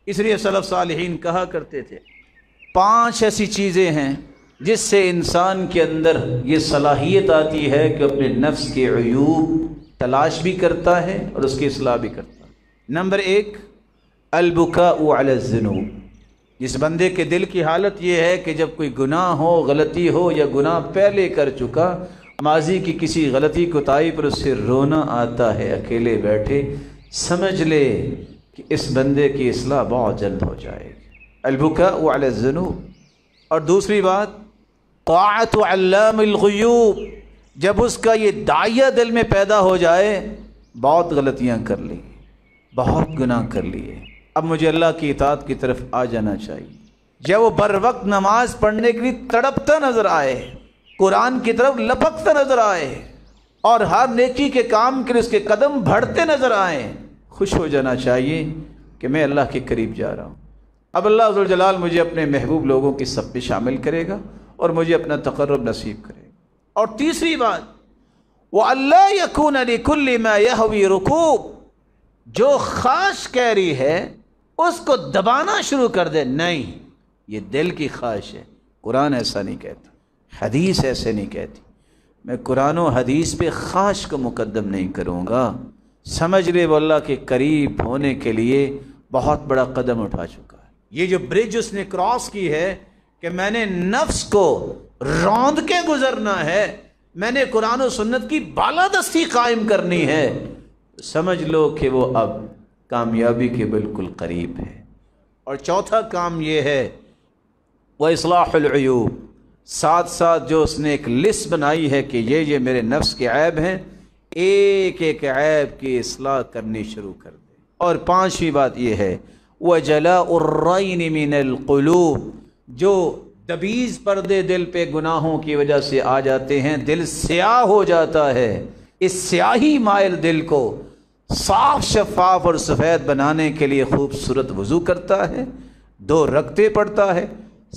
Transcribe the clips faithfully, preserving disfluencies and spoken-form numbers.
اس لیے سلف صالحین کہا کرتے تھے پانچ ایسی چیزیں ہیں جس سے انسان کے اندر یہ صلاحیت آتی ہے کہ اپنے نفس کے عیوب تلاش بھی کرتا ہے اور اس کی اصلاح بھی کرتا ہے۔ نمبر ایک، البکاء علی الذنوب۔ جس بندے کے دل کی حالت یہ ہے کہ جب کوئی گناہ ہو، غلطی ہو یا گناہ پہلے کر چکا، ماضی کی کسی غلطی کوتاہی پر اس سے رونا آتا ہے، اکیلے بیٹھے سمجھ لے کہ اس بندے کی اصلاح بہت جلد ہو جائے گی۔ البکاء علی الذنوب۔ اور دوسری بات، طاعت علام الغیوب۔ جب اس کا یہ داعیہ دل میں پیدا ہو جائے، بہت غلطیاں کر لی، بہت گناہ کر لیے، اب مجھے اللہ کی اطاعت کی طرف آ جانا چاہیے۔ جب وہ بر وقت نماز پڑھنے کے لیے تڑپتا نظر آئے، قرآن کی طرف لپکتا نظر آئے، اور ہر نیکی کے کام کے لیے اس کے قدم بڑھتے نظر آئیں، خوش ہو جانا چاہیے کہ میں اللہ کے قریب جا رہا ہوں۔ اب اللہ ذوالجلال مجھے اپنے محبوب لوگوں کی صف میں شامل کرے گا اور مجھے اپنا تقرب نصیب کرے گا۔ اور تیسری بات، وَأَلَّا يَكُونَ لِكُلِّ مَا يَهْوِي رُكُوب۔ جو خواہش کہہ رہی ہے اس کو دبانا شروع کر دے، نہیں، یہ دل کی خواہش ہے، قرآن ایسا نہیں کہتا، حدیث ایسے نہیں کہتی۔ میں قرآن و حدیث پہ خواہش کو مقدم نہیں کروں گا۔ سمجھ لے وہ اللہ کے قریب ہونے کے لیے بہت بڑا قدم اٹھا چکا ہے۔ یہ جو برج اس نے کراس کی ہے کہ میں نے نفس کو روند کے گزرنا ہے، میں نے قرآن و سنت کی بالادستی قائم کرنی ہے، سمجھ لو کہ وہ اب کامیابی کے بالکل قریب ہے۔ اور چوتھا کام یہ ہے وَإِصْلَاحُ الْعُیُوب۔ ساتھ ساتھ جو اس نے ایک لسٹ بنائی ہے کہ یہ یہ میرے نفس کے عیب ہیں، ایک ایک عیب کی اصلاح کرنی شروع کر دے۔ اور پانچویں بات یہ ہے وَجَلَاءُ الرَّيْنِ مِنَ الْقُلُوبِ۔ جو دبیز پردے دل پہ گناہوں کی وجہ سے آ جاتے ہیں، دل سیاہ ہو جاتا ہے، اس سیاہی مائل دل کو صاف شفاف اور سفید بنانے کے لیے خوبصورت وضو کرتا ہے، دو رکعتیں پڑھتا ہے،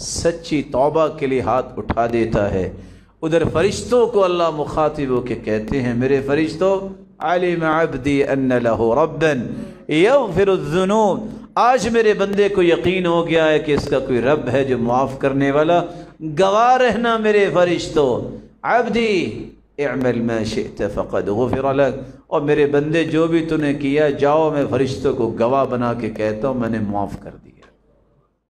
سچی توبہ کے لیے ہاتھ اٹھا دیتا ہے۔ ادھر فرشتوں کو اللہ مخاطب ہو کے کہتے ہیں میرے فرشتوں، علم عبدی ان لہ ربا یغفر الذنوب۔ آج میرے بندے کو یقین ہو گیا ہے کہ اس کا کوئی رب ہے جو معاف کرنے والا۔ گواہ رہنا میرے فرشتوں، عبدی اعمل ما شئت فقد غفر لک۔ اور میرے بندے جو بھی تو نے کیا، جاؤ میں فرشتوں کو گواہ بنا کے کہتا ہوں میں نے معاف کر دیا۔